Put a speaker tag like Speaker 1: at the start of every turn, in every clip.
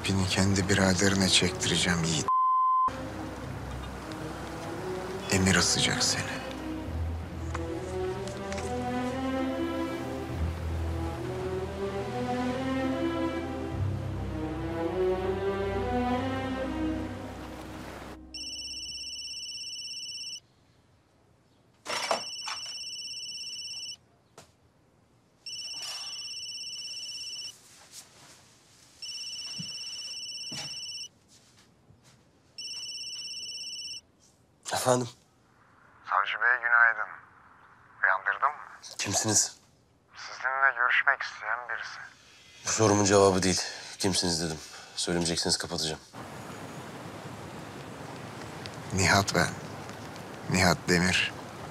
Speaker 1: İpini kendi biraderine çektireceğim Yiğit. Emir asacak seni.
Speaker 2: Efendim?
Speaker 1: Savcı Bey günaydın. Uyandırdım mı?
Speaker 2: Kimsiniz?
Speaker 1: Sizinle görüşmek isteyen birisi.
Speaker 2: Bu sorumun cevabı değil. Kimsiniz dedim. Söylemeyecekseniz kapatacağım.
Speaker 1: Nihat ben. Nihat Demir.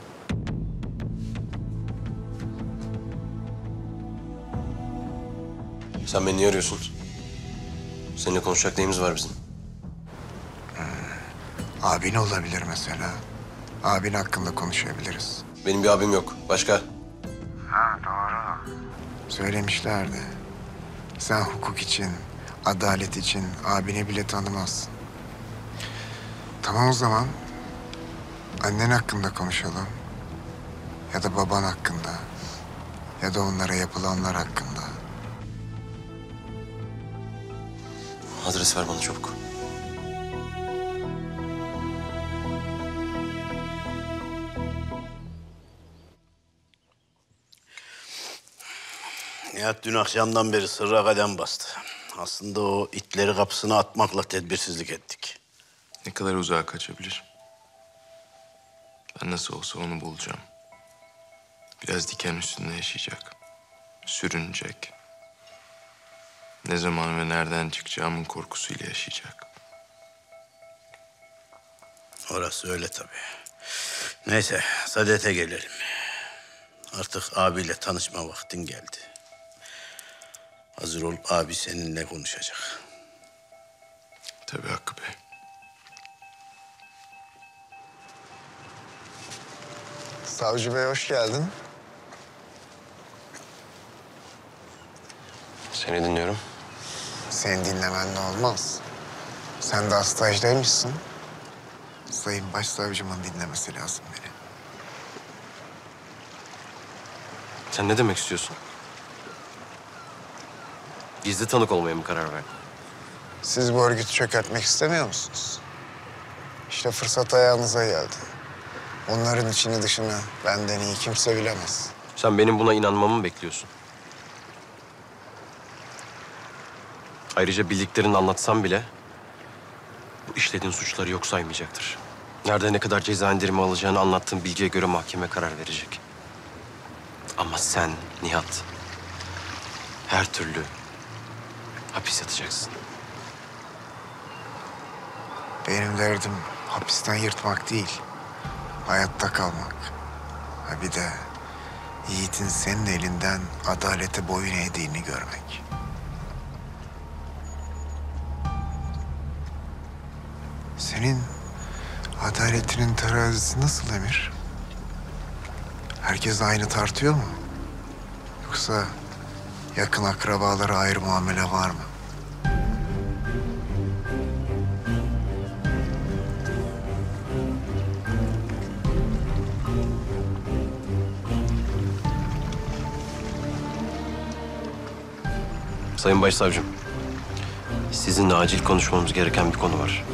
Speaker 2: Sen beni niye arıyorsun? Seninle konuşacak neyimiz var bizim?
Speaker 1: Abin olabilir mesela. Abin hakkında konuşabiliriz.
Speaker 2: Benim bir abim yok. Başka?
Speaker 1: Ha doğru. Söylemişlerdi. Sen hukuk için, adalet için abini bile tanımazsın. Tamam o zaman. Annen hakkında konuşalım. Ya da baban hakkında. Ya da onlara yapılanlar hakkında.
Speaker 2: Adres ver bana çabuk.
Speaker 3: Nihat dün akşamdan beri sırra kadem bastı. Aslında o itleri kapısına atmakla tedbirsizlik ettik.
Speaker 4: Ne kadar uzağa kaçabilir? Ben nasıl olsa onu bulacağım. Biraz diken üstünde yaşayacak. Sürünecek. Ne zaman ve nereden çıkacağımın korkusuyla yaşayacak.
Speaker 3: Orası öyle tabii. Neyse, Sadet'e gelelim. Artık abiyle tanışma vaktin geldi. Hazır ol, abi seninle konuşacak.
Speaker 4: Tabii Hakkı Bey.
Speaker 1: Savcı Bey hoş geldin.
Speaker 2: Seni dinliyorum.
Speaker 1: Seni dinlemenle olmaz. Sen de stajdaymışsın. Sayın Başsavcımın dinlemesi lazım beni.
Speaker 2: Sen ne demek istiyorsun? Gizli tanık olmaya mı karar verdin?
Speaker 1: Siz bu örgütü çökertmek istemiyor musunuz? İşte fırsat ayağınıza geldi. Onların içini dışını benden iyi kimse bilemez.
Speaker 2: Sen benim buna inanmamı mı bekliyorsun? Ayrıca bildiklerini anlatsam bile bu işlediğin suçları yok saymayacaktır. Nerede ne kadar ceza indirimi alacağını anlattığın bilgiye göre mahkeme karar verecek. Ama sen Nihat her türlü hapis yatacaksın.
Speaker 1: Benim derdim hapisten yırtmak değil, hayatta kalmak. Ha bir de Yiğit'in senin elinden adalete boyun eğdiğini görmek. Senin adaletinin terazisi nasıl Emir? Herkes aynı tartıyor mu? Yoksa yakın akrabalara ayrı muamele var mı?
Speaker 2: Sayın Başsavcım, sizinle acil konuşmamız gereken bir konu var.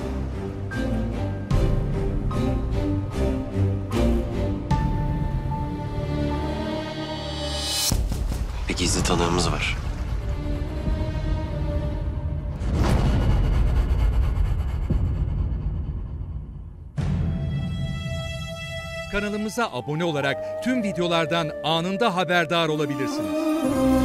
Speaker 2: Bir gizli tanığımız var.
Speaker 5: Kanalımıza abone olarak tüm videolardan anında haberdar olabilirsiniz.